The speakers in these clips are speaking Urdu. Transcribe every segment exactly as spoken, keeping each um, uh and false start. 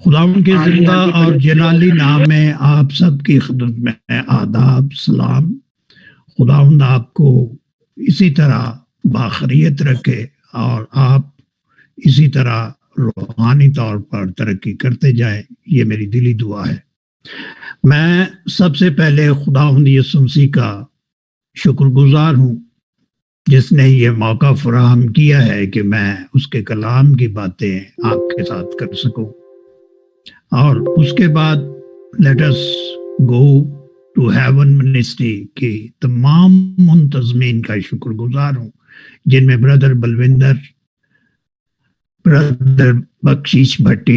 خداوند کے ہاں جی زندہ ہاں جی اور بڑے جلالی نام میں آپ سب کی خدمت میں آداب سلام۔ خداوند آپ کو اسی طرح باخریت رکھے اور آپ اسی طرح روحانی طور پر ترقی کرتے جائیں، یہ میری دلی دعا ہے۔ میں سب سے پہلے خداوند یسوع مسیح کا شکر گزار ہوں جس نے یہ موقع فراہم کیا ہے کہ میں اس کے کلام کی باتیں آپ کے ساتھ کر سکوں، اور اس کے بعد let us go to heaven ministry کی تمام منتظمین کا شکر گزار ہوں، جن میں بردر بلوندر، بردر بخشیش بھٹی،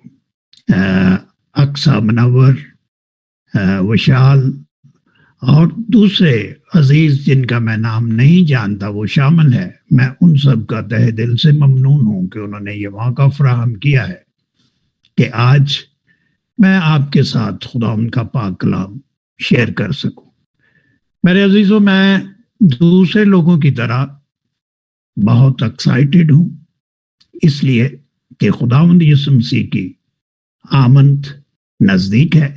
اقصی منور، وشال اور دوسرے عزیز جن کا میں نام نہیں جانتا وہ شامل ہے۔ میں ان سب کا تہ دل سے ممنون ہوں کہ انہوں نے یہ موقع فراہم کیا ہے کہ آج میں آپ کے ساتھ خداوند کا پاک کلام شیئر کر سکوں۔ میرے عزیزوں، میں دوسرے لوگوں کی طرح بہت ایکسائٹڈ ہوں، اس لیے کہ خداوند یسوع مسیح کی آمد نزدیک ہے۔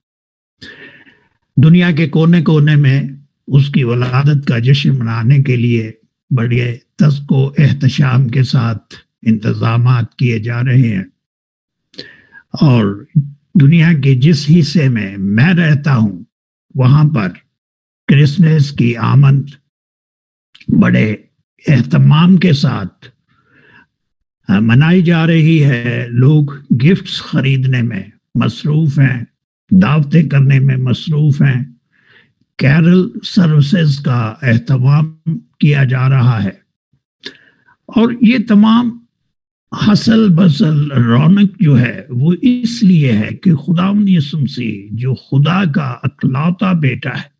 دنیا کے کونے کونے میں اس کی ولادت کا جشن منانے کے لیے بڑے تزک و احتشام کے ساتھ انتظامات کیے جا رہے ہیں، اور دنیا کے جس حصے میں میں رہتا ہوں وہاں پر کرسمس کی آمد بڑے اہتمام کے ساتھ منائی جا رہی ہے۔ لوگ گفٹس خریدنے میں مصروف ہیں، دعوتیں کرنے میں مصروف ہیں، کیرل سروسز کا اہتمام کیا جا رہا ہے، اور یہ تمام حسل بسل رونق جو ہے وہ اس لیے ہے کہ خداوند یسوع مسیح جو خدا کا اکلوتا بیٹا ہے،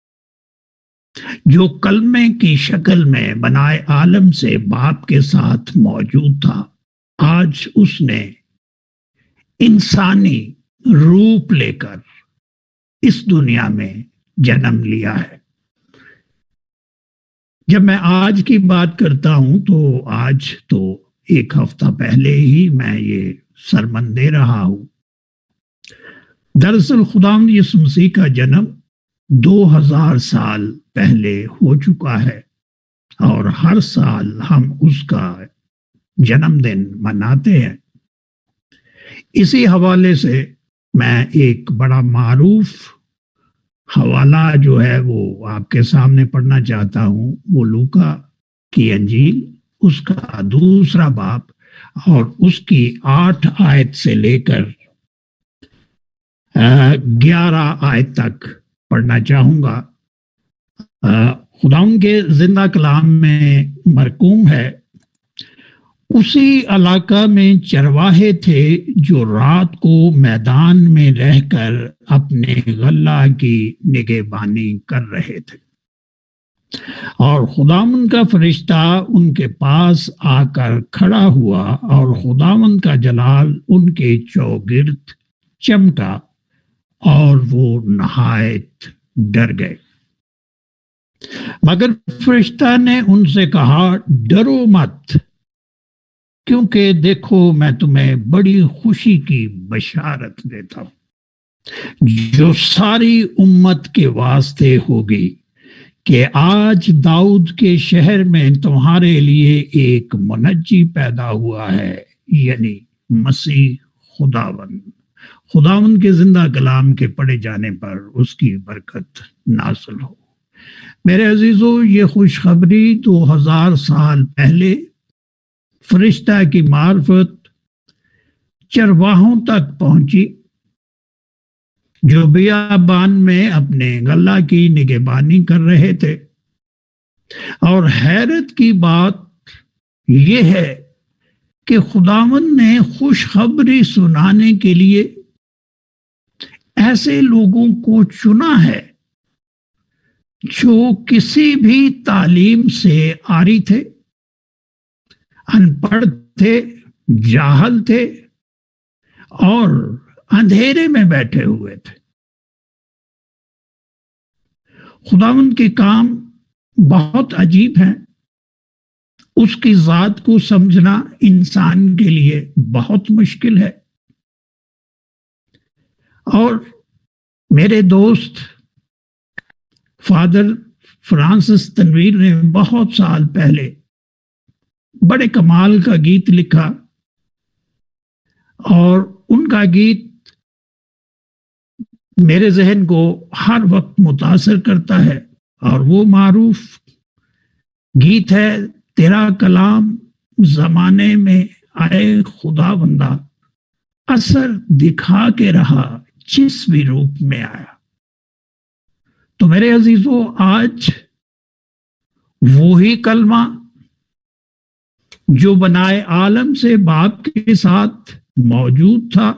جو کلمے کی شکل میں بنائے عالم سے باپ کے ساتھ موجود تھا، آج اس نے انسانی روپ لے کر اس دنیا میں جنم لیا ہے۔ جب میں آج کی بات کرتا ہوں تو آج تو ایک ہفتہ پہلے ہی میں یہ سرمن دے رہا ہوں۔ دراصل خداوند یسوع مسیح کا جنم دو ہزار سال پہلے ہو چکا ہے، اور ہر سال ہم اس کا جنم دن مناتے ہیں۔ اسی حوالے سے میں ایک بڑا معروف حوالہ جو ہے وہ آپ کے سامنے پڑھنا چاہتا ہوں۔ وہ لوکا کی انجیل، اس کا دوسرا باب اور اس کی آٹھ آیت سے لے کر گیارہ آیت تک پڑھنا چاہوں گا۔ خداوند کے زندہ کلام میں مرقوم ہے، اسی علاقہ میں چرواہے تھے جو رات کو میدان میں رہ کر اپنے غلہ کی نگہبانی کر رہے تھے، اور خداوند کا فرشتہ ان کے پاس آ کر کھڑا ہوا، اور خداوند کا جلال ان کے چوگرد چمکا، اور وہ نہایت ڈر گئے۔ مگر فرشتہ نے ان سے کہا، ڈرو مت، کیونکہ دیکھو میں تمہیں بڑی خوشی کی بشارت دیتا ہوں جو ساری امت کے واسطے ہوگی، کہ آج داؤد کے شہر میں تمہارے لیے ایک منجی پیدا ہوا ہے، یعنی مسیح خداوند۔ خداوند کے زندہ کلام کے پڑھے جانے پر اس کی برکت نازل ہو۔ میرے عزیزو، یہ خوشخبری دو ہزار سال پہلے فرشتہ کی معرفت چرواہوں تک پہنچی جو بیابان میں اپنے غلہ کی نگہبانی کر رہے تھے، اور حیرت کی بات یہ ہے کہ خداوند نے خوشخبری سنانے کے لیے ایسے لوگوں کو چنا ہے جو کسی بھی تعلیم سے عاری تھے، ان پڑھ تھے، جاہل تھے، اور اندھیرے میں بیٹھے ہوئے تھے۔ خداوند کے کام بہت عجیب ہیں، اس کی ذات کو سمجھنا انسان کے لیے بہت مشکل ہے، اور میرے دوست فادر فرانسس تنویر نے بہت سال پہلے بڑے کمال کا گیت لکھا، اور ان کا گیت میرے ذہن کو ہر وقت متاثر کرتا ہے، اور وہ معروف گیت ہے، تیرا کلام زمانے میں آئے خدا بندہ، اثر دکھا کے رہا جس بھی روپ میں آیا۔ تو میرے عزیزو، آج وہی کلمہ جو بنائے عالم سے باپ کے ساتھ موجود تھا،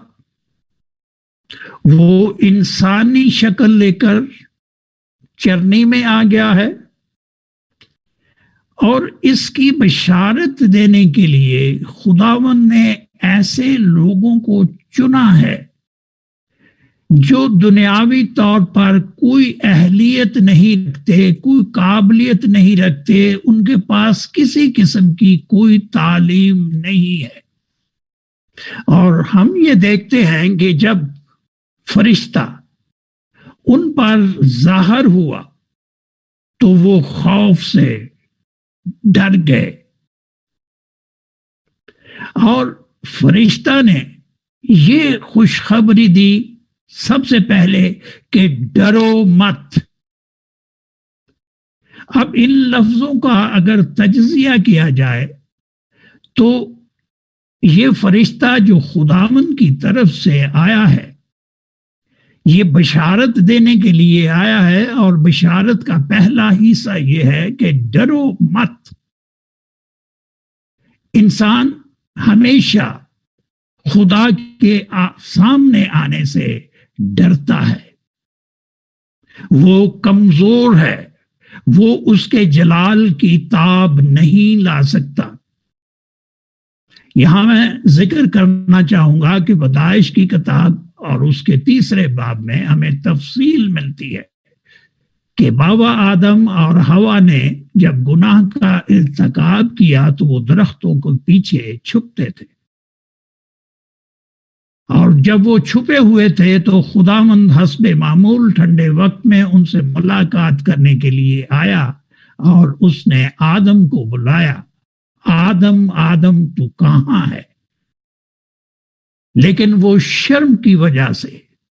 وہ انسانی شکل لے کر چرنی میں آ گیا ہے، اور اس کی بشارت دینے کے لیے خداوند نے ایسے لوگوں کو چنا ہے جو دنیاوی طور پر کوئی اہلیت نہیں رکھتے، کوئی قابلیت نہیں رکھتے، ان کے پاس کسی قسم کی کوئی تعلیم نہیں ہے۔ اور ہم یہ دیکھتے ہیں کہ جب فرشتہ ان پر ظاہر ہوا تو وہ خوف سے ڈر گئے، اور فرشتہ نے یہ خوشخبری دی سب سے پہلے کہ ڈرو مت۔ اب ان لفظوں کا اگر تجزیہ کیا جائے تو یہ فرشتہ جو خداوند کی طرف سے آیا ہے، یہ بشارت دینے کے لیے آیا ہے، اور بشارت کا پہلا حصہ یہ ہے کہ ڈرو مت۔ انسان ہمیشہ خدا کے سامنے آنے سے ڈرتا ہے، وہ کمزور ہے، وہ اس کے جلال کی تاب نہیں لا سکتا۔ یہاں میں ذکر کرنا چاہوں گا کہ پیدائش کی کتاب اور اس کے تیسرے باب میں ہمیں تفصیل ملتی ہے کہ بابا آدم اور حوا نے جب گناہ کا ارتکاب کیا تو وہ درختوں کے پیچھے چھپتے تھے، اور جب وہ چھپے ہوئے تھے تو خداوند حسب معمول ٹھنڈے وقت میں ان سے ملاقات کرنے کے لیے آیا، اور اس نے آدم کو بلایا، آدم آدم تو کہاں ہے؟ لیکن وہ شرم کی وجہ سے،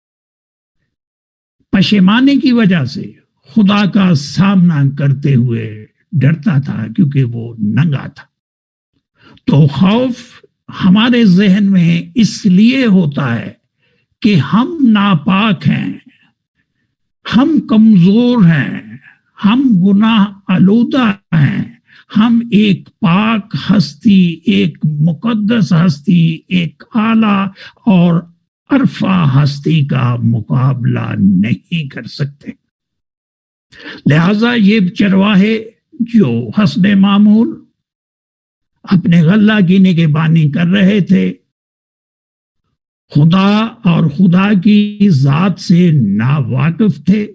پشیمانی کی وجہ سے خدا کا سامنا کرتے ہوئے ڈرتا تھا، کیونکہ وہ ننگا تھا۔ تو خوف ہمارے ذہن میں اس لیے ہوتا ہے کہ ہم ناپاک ہیں، ہم کمزور ہیں، ہم گناہ آلودہ ہیں، ہم ایک پاک ہستی، ایک مقدس ہستی، ایک اعلیٰ اور عرفہ ہستی کا مقابلہ نہیں کر سکتے۔ لہذا یہ چرواہے جو حسب معمول اپنے غلہ گینے کے بانی کر رہے تھے، خدا اور خدا کی ذات سے ناواقف تھے،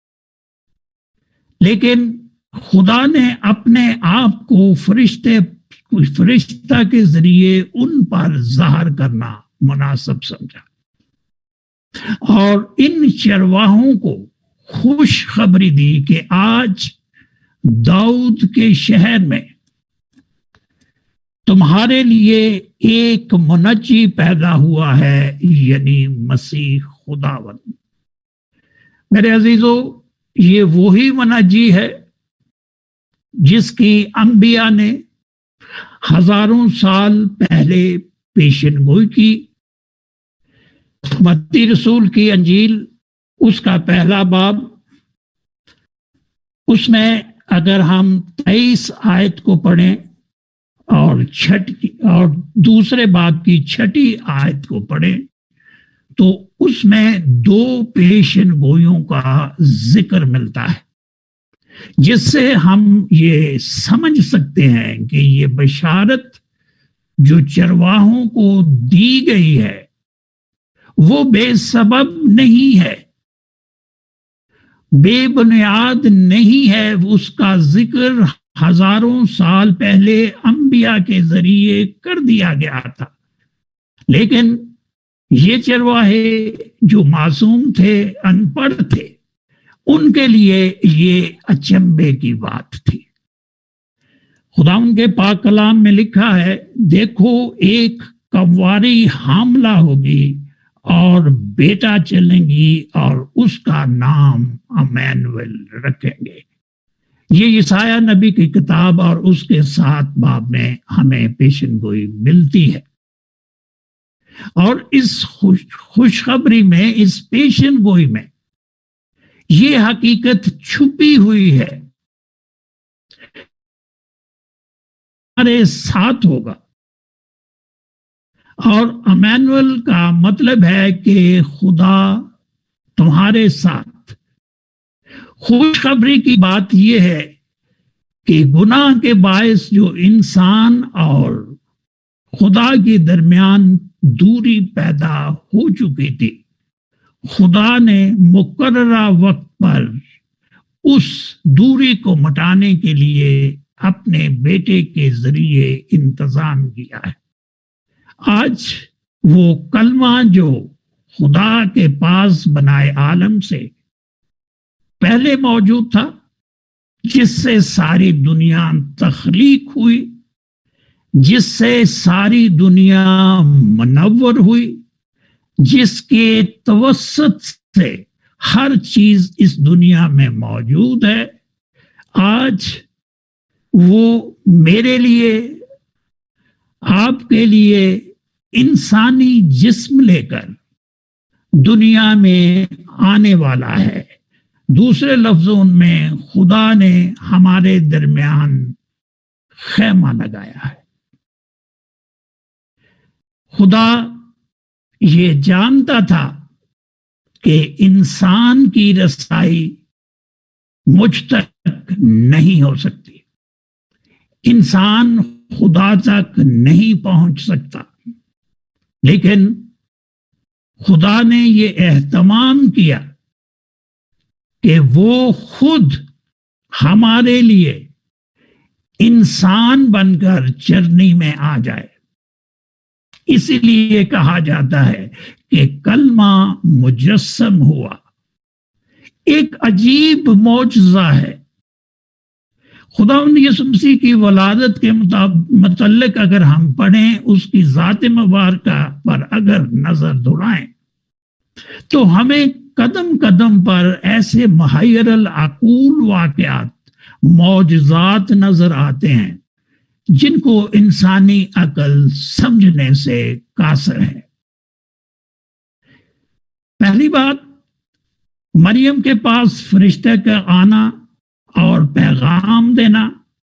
لیکن خدا نے اپنے آپ کو فرشتے فرشتہ کے ذریعے ان پر ظاہر کرنا مناسب سمجھا، اور ان چرواہوں کو خوشخبری دی کہ آج داؤد کے شہر میں تمہارے لیے ایک منجی پیدا ہوا ہے، یعنی مسیح خداوند۔ میرے عزیزو، یہ وہی منجی ہے جس کی انبیاء نے ہزاروں سال پہلے پیشن گوئی کی۔ متی رسول کی انجیل اس کا پہلا باب، اس میں اگر ہم تیئیس آیت کو پڑھیں اور چھٹی اور دوسرے باب کی چھٹی آیت کو پڑھیں تو اس میں دو پیشن گوئیوں کا ذکر ملتا ہے، جس سے ہم یہ سمجھ سکتے ہیں کہ یہ بشارت جو چرواہوں کو دی گئی ہے وہ بے سبب نہیں ہے، بے بنیاد نہیں ہے۔ اس کا ذکر ہزاروں سال پہلے انبیاء کے ذریعے کر دیا گیا تھا، لیکن یہ چرواہے جو معصوم تھے، ان پڑھ تھے، ان کے لیے یہ اچنبے کی بات تھی۔ خدا ان کے پاک کلام میں لکھا ہے، دیکھو ایک کنواری حاملہ ہوگی اور بیٹا چلیں گی اور اس کا نام امانویل رکھیں گے۔ یہ یسایہ نبی کی کتاب اور اس کے ساتھ باب میں ہمیں پیشن گوئی ملتی ہے، اور اس خوش خوشخبری میں، اس پیشن گوئی میں یہ حقیقت چھپی ہوئی ہے، ہمارے ساتھ ہوگا۔ اور امانویل کا مطلب ہے کہ خدا تمہارے ساتھ۔ خوشخبری کی بات یہ ہے کہ گناہ کے باعث جو انسان اور خدا کے درمیان دوری پیدا ہو چکی تھی، خدا نے مقررہ وقت پر اس دوری کو مٹانے کے لیے اپنے بیٹے کے ذریعے انتظام کیا ہے۔ آج وہ کلمہ جو خدا کے پاس بنائے عالم سے پہلے موجود تھا، جس سے ساری دنیا تخلیق ہوئی، جس سے ساری دنیا منور ہوئی، جس کے توسط سے ہر چیز اس دنیا میں موجود ہے، آج وہ میرے لیے، آپ کے لیے انسانی جسم لے کر دنیا میں آنے والا ہے۔ دوسرے لفظوں میں خدا نے ہمارے درمیان خیمہ لگایا ہے۔ خدا یہ جانتا تھا کہ انسان کی رسائی مجھ تک نہیں ہو سکتی، انسان خدا تک نہیں پہنچ سکتا، لیکن خدا نے یہ اہتمام کیا کہ وہ خود ہمارے لیے انسان بن کر چرنی میں آ جائے۔ اسی لیے کہا جاتا ہے کہ کلمہ مجسم ہوا۔ ایک عجیب معجزہ ہے۔ خداوند یسوع مسیح کی ولادت کے متعلق اگر ہم پڑھیں، اس کی ذات مبارکہ پر اگر نظر دوڑائیں، تو ہمیں قدم قدم پر ایسے محیر العقول واقعات، معجزات نظر آتے ہیں جن کو انسانی عقل سمجھنے سے قاصر ہے۔ پہلی بات، مریم کے پاس فرشتے کا آنا اور پیغام دینا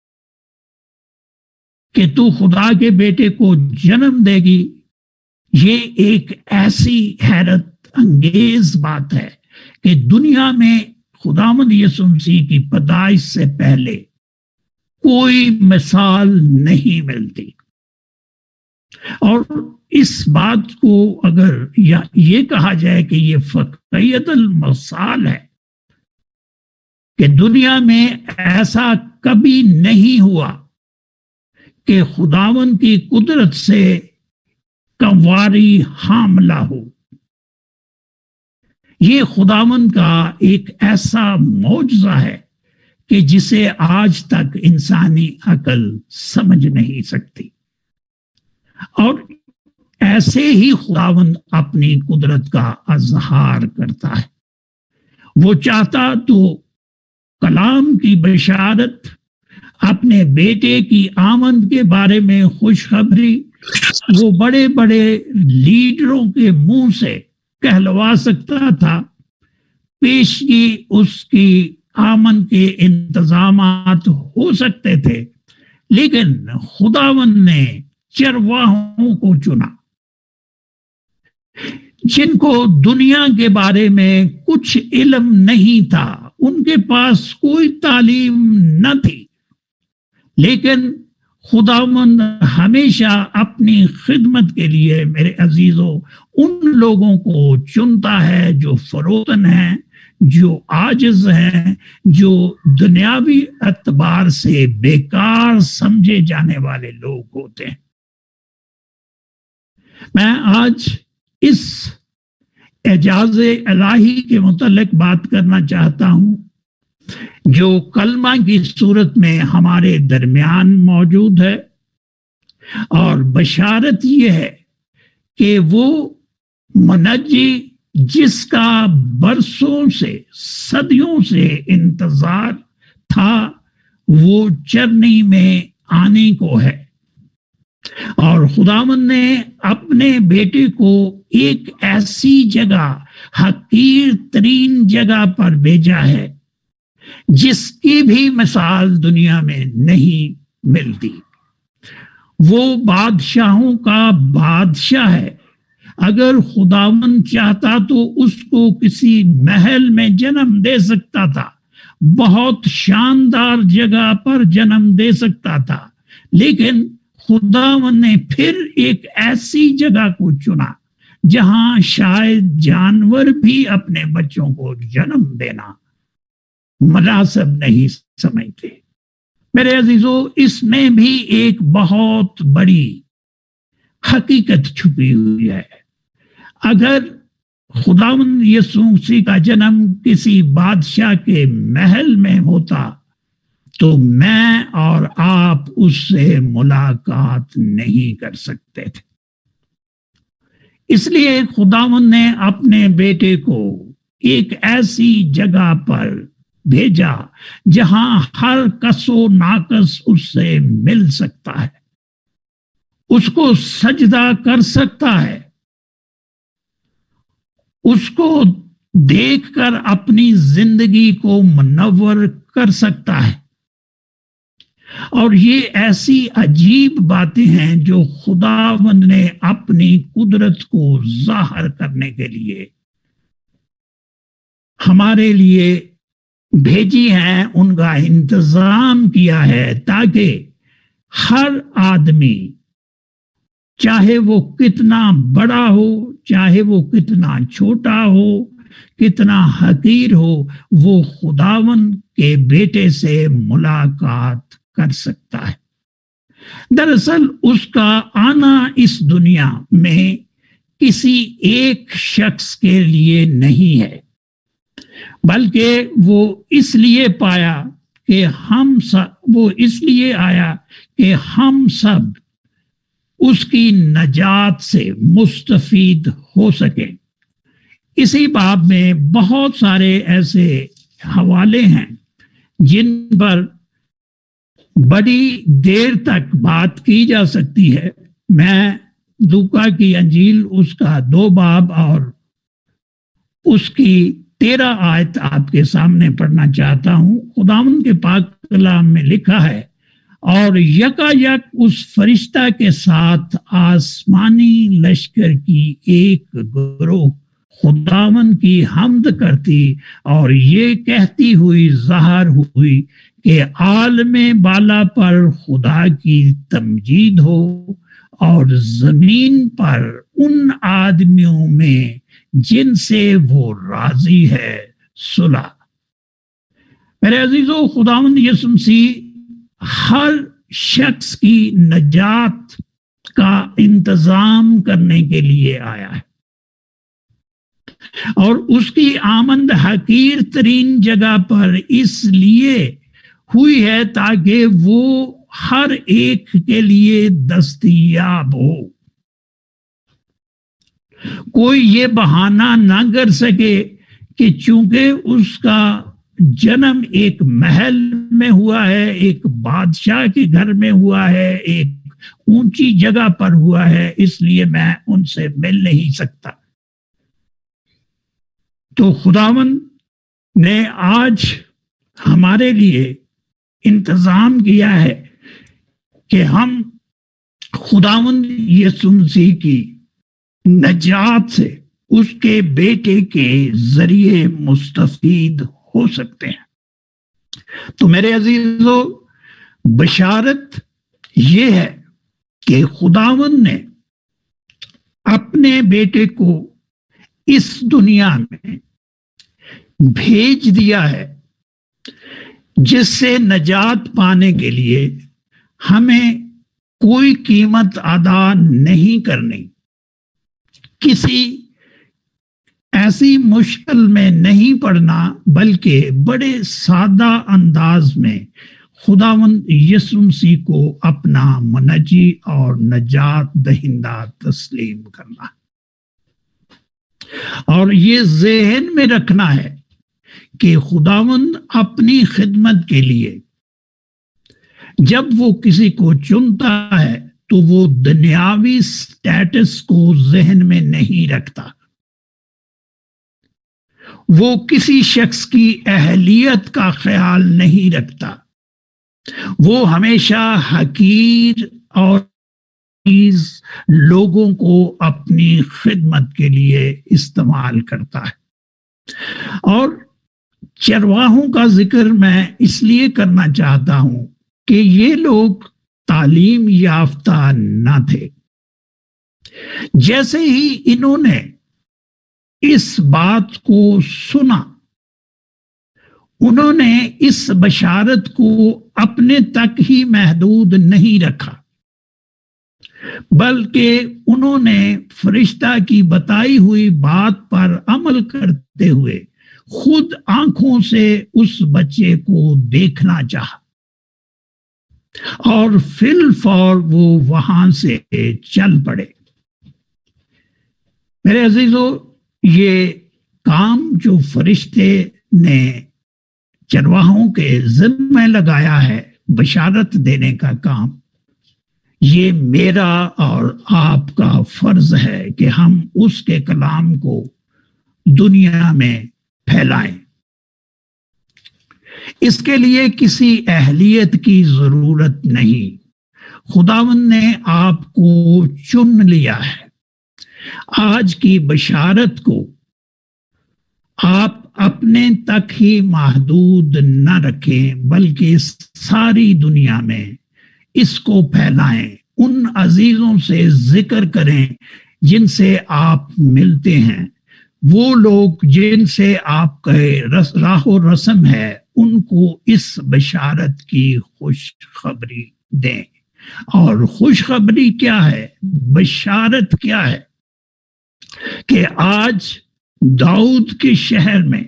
کہ تو خدا کے بیٹے کو جنم دے گی، یہ ایک ایسی حیرت انگیز بات ہے کہ دنیا میں خداوند یسوع مسیح کی پیدائش سے پہلے کوئی مثال نہیں ملتی۔ اور اس بات کو اگر یہ کہا جائے کہ یہ فقیت المثال ہے کہ دنیا میں ایسا کبھی نہیں ہوا کہ خداوند کی قدرت سے کنواری حاملہ ہو، یہ خداوند کا ایک ایسا معجزہ ہے کہ جسے آج تک انسانی عقل سمجھ نہیں سکتی۔ اور ایسے ہی خداوند اپنی قدرت کا اظہار کرتا ہے۔ وہ چاہتا تو کلام کی بشارت، اپنے بیٹے کی آمد کے بارے میں خوشخبری وہ بڑے بڑے لیڈروں کے منہ سے کہلوا سکتا تھا، پیشگی اس کی آمد کے انتظامات ہو سکتے تھے، لیکن خداوند نے چرواہوں کو چنا جن کو دنیا کے بارے میں کچھ علم نہیں تھا، ان کے پاس کوئی تعلیم نہ تھی، لیکن خداوند ہمیشہ اپنی خدمت کے لیے میرے عزیزوں ان لوگوں کو چنتا ہے جو فروتن ہیں، جو عاجز ہیں، جو دنیاوی اعتبار سے بیکار سمجھے جانے والے لوگ ہوتے ہیں۔ میں آج اس اعجاز الہی کے متعلق بات کرنا چاہتا ہوں جو کلمہ کی صورت میں ہمارے درمیان موجود ہے، اور بشارت یہ ہے کہ وہ منجی جس کا برسوں سے صدیوں سے انتظار تھا وہ چرنی میں آنے کو ہے، اور خداوند نے اپنے بیٹے کو ایک ایسی جگہ، حقیر ترین جگہ پر بھیجا ہے جس کی بھی مثال دنیا میں نہیں ملتی۔ وہ بادشاہوں کا بادشاہ ہے۔ اگر خداوند چاہتا تو اس کو کسی محل میں جنم دے سکتا تھا، بہت شاندار جگہ پر جنم دے سکتا تھا، لیکن خداوند نے پھر ایک ایسی جگہ کو چنا جہاں شاید جانور بھی اپنے بچوں کو جنم دینا مناسب نہیں سمجھتے۔ میرے عزیزو، اس میں بھی ایک بہت بڑی حقیقت چھپی ہوئی ہے۔ اگر خداوند یسوع مسیح کا جنم کسی بادشاہ کے محل میں ہوتا تو میں اور آپ اس سے ملاقات نہیں کر سکتے تھے۔ اس لیے خداوند نے اپنے بیٹے کو ایک ایسی جگہ پر بھیجا جہاں ہر کس و ناقص اس سے مل سکتا ہے، اس کو سجدہ کر سکتا ہے، اس کو دیکھ کر اپنی زندگی کو منور کر سکتا ہے۔ اور یہ ایسی عجیب باتیں ہیں جو خداوند نے اپنی قدرت کو ظاہر کرنے کے لیے ہمارے لیے بھیجی ہیں، ان کا انتظام کیا ہے تاکہ ہر آدمی، چاہے وہ کتنا بڑا ہو، چاہے وہ کتنا چھوٹا ہو، کتنا حقیر ہو، وہ خداوند کے بیٹے سے ملاقات کر سکتا ہے۔ دراصل اس کا آنا اس دنیا میں کسی ایک شخص کے لیے نہیں ہے، بلکہ وہ اس لیے پایا کہ ہم سب وہ اس لیے آیا کہ ہم سب اس کی نجات سے مستفید ہو سکیں۔ اسی باب میں بہت سارے ایسے حوالے ہیں جن پر بڑی دیر تک بات کی جا سکتی ہے۔ میں لوکا کی انجیل اس کا دو باب اور اس کی تیرہ آیت آپ کے سامنے پڑھنا چاہتا ہوں۔ خداوند کے پاک کلام میں لکھا ہے، اور یکا یک اس فرشتہ کے ساتھ آسمانی لشکر کی ایک گروہ خداوند کی حمد کرتی اور یہ کہتی ہوئی ظاہر ہوئی کہ عالم بالا پر خدا کی تمجید ہو، اور زمین پر ان آدمیوں میں جن سے وہ راضی ہے صلح۔ میرے عزیزو، خداوند یسوع مسیح ہر شخص کی نجات کا انتظام کرنے کے لیے آیا ہے، اور اس کی آمد حقیر ترین جگہ پر اس لیے ہوئی ہے تاکہ وہ ہر ایک کے لیے دستیاب ہو۔ کوئی یہ بہانہ نہ کر سکے کہ چونکہ اس کا جنم ایک محل میں ہوا ہے، ایک بادشاہ کے گھر میں ہوا ہے، ایک اونچی جگہ پر ہوا ہے، اس لیے میں ان سے مل نہیں سکتا۔ تو خداوند نے آج ہمارے لیے انتظام کیا ہے کہ ہم خداوند یسوع مسیح کی نجات سے اس کے بیٹے کے ذریعے مستفید ہو سکتے ہیں۔ تو میرے عزیزو، بشارت یہ ہے کہ خداوند نے اپنے بیٹے کو اس دنیا میں بھیج دیا ہے، جس سے نجات پانے کے لیے ہمیں کوئی قیمت ادا نہیں کرنی، کسی ایسی مشکل میں نہیں پڑنا بلکہ بڑے سادہ انداز میں خداوند یسوع مسیح کو اپنا منجی اور نجات دہندہ تسلیم کرنا، اور یہ ذہن میں رکھنا ہے کہ خداوند اپنی خدمت کے لیے جب وہ کسی کو چنتا ہے تو وہ دنیاوی سٹیٹس کو ذہن میں نہیں رکھتا، وہ کسی شخص کی اہلیت کا خیال نہیں رکھتا، وہ ہمیشہ حقیر اور عزیز لوگوں کو اپنی خدمت کے لیے استعمال کرتا ہے۔ اور چرواہوں کا ذکر میں اس لیے کرنا چاہتا ہوں کہ یہ لوگ تعلیم یافتہ نہ تھے۔ جیسے ہی انہوں نے اس بات کو سنا، انہوں نے اس بشارت کو اپنے تک ہی محدود نہیں رکھا، بلکہ انہوں نے فرشتہ کی بتائی ہوئی بات پر عمل کرتے ہوئے خود آنکھوں سے اس بچے کو دیکھنا چاہا، اور فی الفور وہ وہاں سے چل پڑے۔ میرے عزیزو، یہ کام جو فرشتے نے چرواہوں کے ذمہ لگایا ہے، بشارت دینے کا کام، یہ میرا اور آپ کا فرض ہے کہ ہم اس کے کلام کو دنیا میں پھیلائیں۔ اس کے لیے کسی اہلیت کی ضرورت نہیں، خداوند نے آپ کو چن لیا ہے۔ آج کی بشارت کو آپ اپنے تک ہی محدود نہ رکھیں، بلکہ ساری دنیا میں اس کو پھیلائیں، ان عزیزوں سے ذکر کریں جن سے آپ ملتے ہیں، وہ لوگ جن سے آپ کا راہ و رسم ہے، ان کو اس بشارت کی خوشخبری دیں۔ اور خوشخبری کیا ہے؟ بشارت کیا ہے؟ کہ آج داؤد کے شہر میں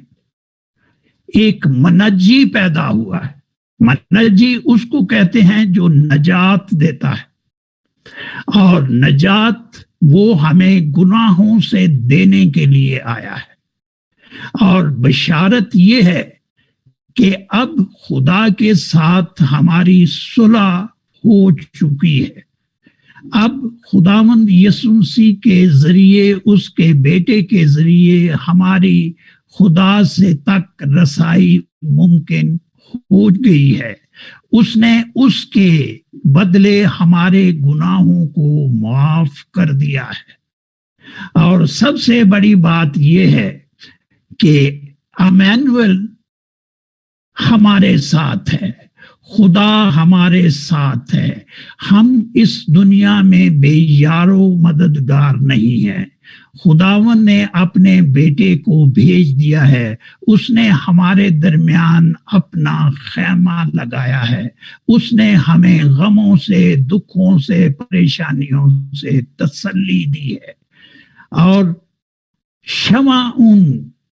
ایک منجی پیدا ہوا ہے۔ منجی اس کو کہتے ہیں جو نجات دیتا ہے، اور نجات وہ ہمیں گناہوں سے دینے کے لیے آیا ہے۔ اور بشارت یہ ہے کہ اب خدا کے ساتھ ہماری صلح ہو چکی ہے۔ اب خداوند یسوع مسیح کے ذریعے، اس کے بیٹے کے ذریعے ہماری خدا سے تک رسائی ممکن ہو گئی ہے۔ اس نے اس کے بدلے ہمارے گناہوں کو معاف کر دیا ہے۔ اور سب سے بڑی بات یہ ہے کہ امانویل ہمارے ساتھ ہے، خدا ہمارے ساتھ ہے۔ ہم اس دنیا میں بے یار و مددگار نہیں ہیں۔ خداوند نے اپنے بیٹے کو بھیج دیا ہے، اس نے ہمارے درمیان اپنا خیمہ لگایا ہے، اس نے ہمیں غموں سے، دکھوں سے، پریشانیوں سے تسلی دی ہے۔ اور شمعون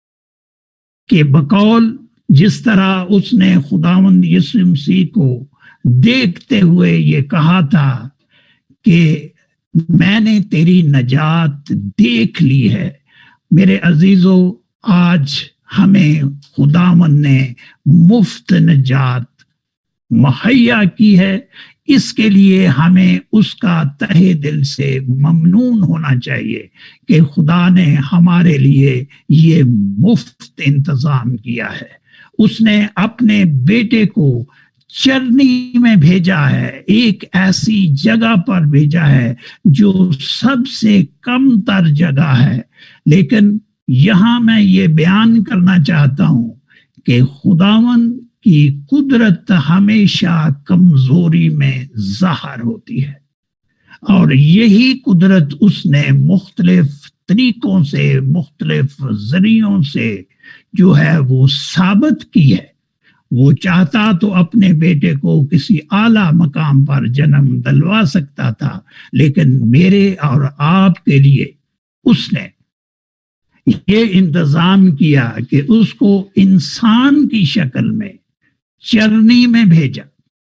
کے بقول جس طرح اس نے خداوند یسوع مسیح کو دیکھتے ہوئے یہ کہا تھا کہ میں نے تیری نجات دیکھ لی ہے، میرے عزیزو، آج ہمیں خداوند نے مفت نجات مہیا کی ہے۔ اس کے لیے ہمیں اس کا تہہ دل سے ممنون ہونا چاہیے کہ خدا نے ہمارے لیے یہ مفت انتظام کیا ہے۔ اس نے اپنے بیٹے کو چرنی میں بھیجا ہے، ایک ایسی جگہ پر بھیجا ہے جو سب سے کم تر جگہ ہے، لیکن یہاں میں یہ بیان کرنا چاہتا ہوں کہ خداوند کی قدرت ہمیشہ کمزوری میں ظاہر ہوتی ہے، اور یہی قدرت اس نے مختلف طریقوں سے، مختلف ذریعوں سے جو ہے وہ ثابت کی ہے۔ وہ چاہتا تو اپنے بیٹے کو کسی اعلیٰ مقام پر جنم دلوا سکتا تھا، لیکن میرے اور آپ کے لیے اس نے یہ انتظام کیا کہ اس کو انسان کی شکل میں چرنی میں بھیجا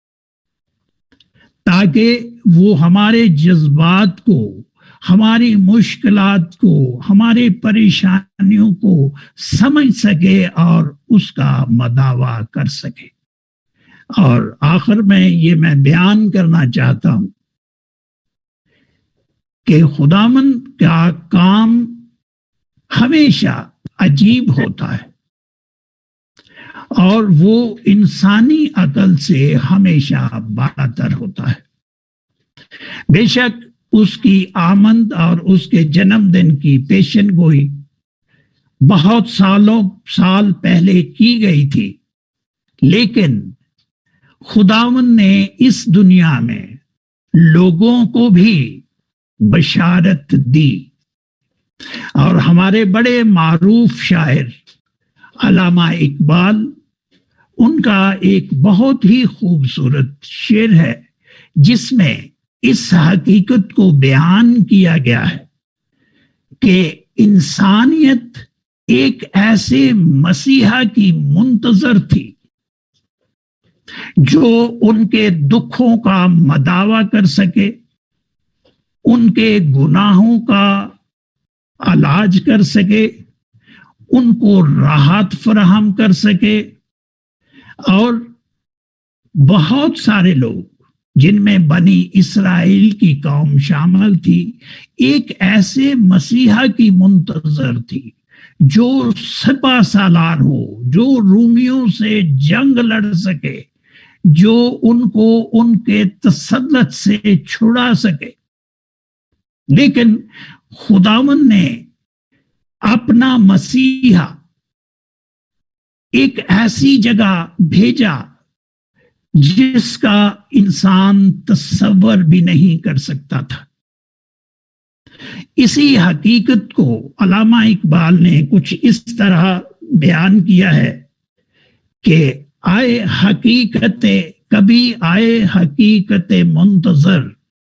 تاکہ وہ ہمارے جذبات کو، ہماری مشکلات کو، ہماری پریشانیوں کو سمجھ سکے اور اس کا مداوا کر سکے۔ اور آخر میں یہ میں بیان کرنا چاہتا ہوں کہ خداوند کا کام ہمیشہ عجیب ہوتا ہے اور وہ انسانی عقل سے ہمیشہ بالاتر ہوتا ہے۔ بے شک اس کی آمد اور اس کے جنم دن کی پیشن گوئی بہت سالوں سال پہلے کی گئی تھی، لیکن خداوند نے اس دنیا میں لوگوں کو بھی بشارت دی، اور ہمارے بڑے معروف شاعر علامہ اقبال، ان کا ایک بہت ہی خوبصورت شعر ہے جس میں اس حقیقت کو بیان کیا گیا ہے کہ انسانیت ایک ایسے مسیحا کی منتظر تھی جو ان کے دکھوں کا مداوا کر سکے، ان کے گناہوں کا علاج کر سکے، ان کو راحت فراہم کر سکے، اور بہت سارے لوگ جن میں بنی اسرائیل کی قوم شامل تھی ایک ایسے مسیحا کی منتظر تھی جو سپہ سالار ہو، جو رومیوں سے جنگ لڑ سکے، جو ان کو ان کے تسلط سے چھڑا سکے۔ لیکن خداوند نے اپنا مسیحا ایک ایسی جگہ بھیجا جس کا انسان تصور بھی نہیں کر سکتا تھا۔ اسی حقیقت کو علامہ اقبال نے کچھ اس طرح بیان کیا ہے کہ آئے حقیقت کبھی آئے حقیقت منتظر،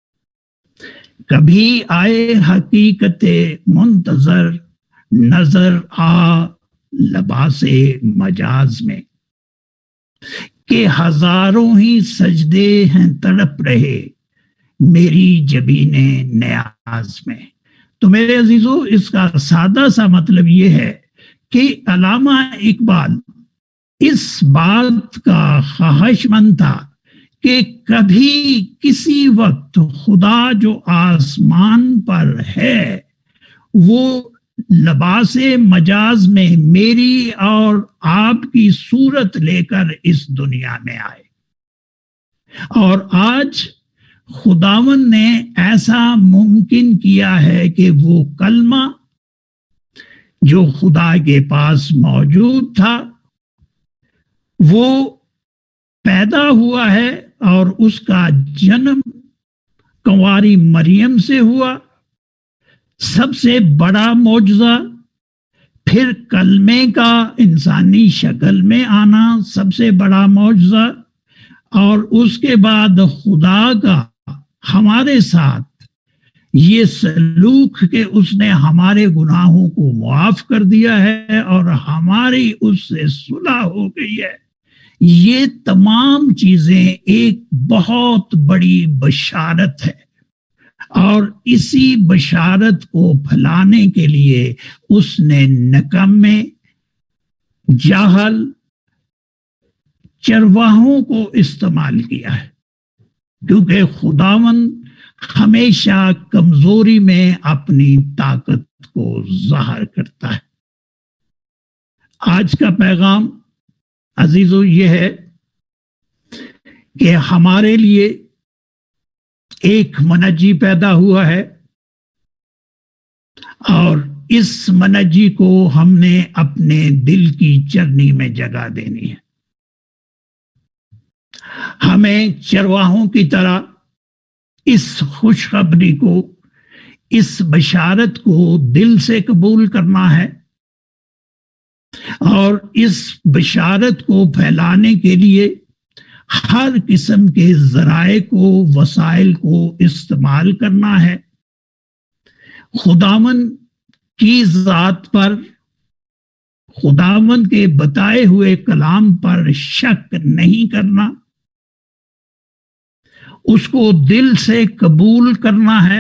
کبھی آئے حقیقت منتظر، نظر آ لباس مجاز میں، کہ ہزاروں ہی سجدے ہیں تڑپ رہے میری جبین نیاز میں۔ تو میرے عزیزو، اس کا سادہ سا مطلب یہ ہے کہ علامہ اقبال اس بات کا خواہش مند تھا کہ کبھی کسی وقت خدا جو آسمان پر ہے وہ لباس مجاز میں میری اور آپ کی صورت لے کر اس دنیا میں آئے، اور آج خداوند نے ایسا ممکن کیا ہے کہ وہ کلمہ جو خدا کے پاس موجود تھا وہ پیدا ہوا ہے، اور اس کا جنم کنواری مریم سے ہوا، سب سے بڑا معجزہ۔ پھر کلمے کا انسانی شکل میں آنا سب سے بڑا معجزہ، اور اس کے بعد خدا کا ہمارے ساتھ یہ سلوک کہ اس نے ہمارے گناہوں کو معاف کر دیا ہے اور ہماری اس سے صلح ہو گئی ہے۔ یہ تمام چیزیں ایک بہت بڑی بشارت ہے، اور اسی بشارت کو پھیلانے کے لیے اس نے نکمے، جاہل چرواہوں کو استعمال کیا ہے، کیونکہ خداوند ہمیشہ کمزوری میں اپنی طاقت کو ظاہر کرتا ہے۔ آج کا پیغام عزیزو یہ ہے کہ ہمارے لیے ایک منجی پیدا ہوا ہے، اور اس منجی کو ہم نے اپنے دل کی چرنی میں جگہ دینی ہے۔ ہمیں چرواہوں کی طرح اس خوشخبری کو، اس بشارت کو دل سے قبول کرنا ہے، اور اس بشارت کو پھیلانے کے لیے ہر قسم کے ذرائع کو، وسائل کو استعمال کرنا ہے۔ خداوند کی ذات پر، خداوند کے بتائے ہوئے کلام پر شک نہیں کرنا، اس کو دل سے قبول کرنا ہے۔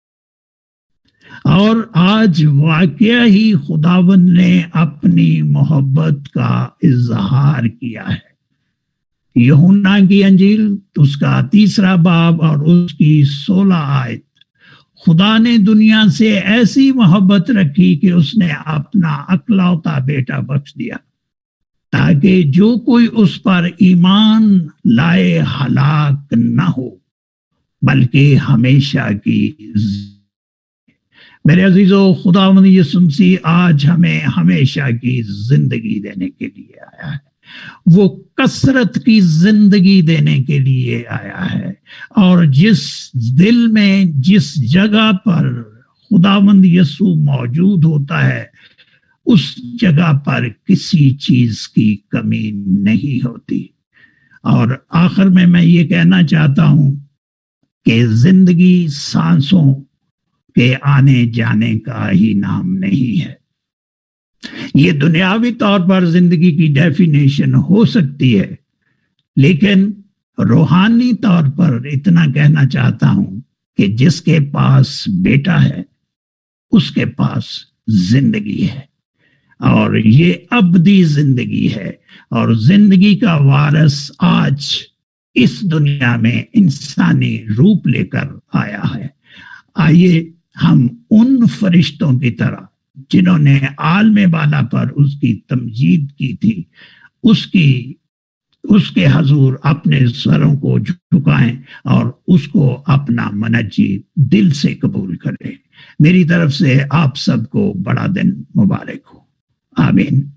اور آج واقعہ ہی خداوند نے اپنی محبت کا اظہار کیا ہے۔ یوحنا کی انجیل اس کا تیسرا باب اور اس کی سولہ آیت، خدا نے دنیا سے ایسی محبت رکھی کہ اس نے اپنا اکلوتا بیٹا بخش دیا، تاکہ جو کوئی اس پر ایمان لائے ہلاک نہ ہو بلکہ ہمیشہ کی زندگی۔ میرے عزیزو، خداوند یسوع مسیح آج ہمیں ہمیشہ کی زندگی دینے کے لیے آیا ہے۔ وہ کثرت کی زندگی دینے کے لیے آیا ہے، اور جس دل میں، جس جگہ پر خداوند یسوع موجود ہوتا ہے، اس جگہ پر کسی چیز کی کمی نہیں ہوتی۔ اور آخر میں میں یہ کہنا چاہتا ہوں کہ زندگی سانسوں کے آنے جانے کا ہی نام نہیں ہے۔ یہ دنیاوی طور پر زندگی کی ڈیفینیشن ہو سکتی ہے، لیکن روحانی طور پر اتنا کہنا چاہتا ہوں کہ جس کے پاس بیٹا ہے اس کے پاس زندگی ہے، اور یہ ابدی زندگی ہے، اور زندگی کا وارث آج اس دنیا میں انسانی روپ لے کر آیا ہے۔ آئیے ہم ان فرشتوں کی طرح جنہوں نے عالم بالا پر اس کی تمجید کی تھی، اس کی اس کے حضور اپنے سروں کو جھکائیں اور اس کو اپنا منجی دل سے قبول کریں۔ میری طرف سے آپ سب کو بڑا دن مبارک ہو۔ آمین۔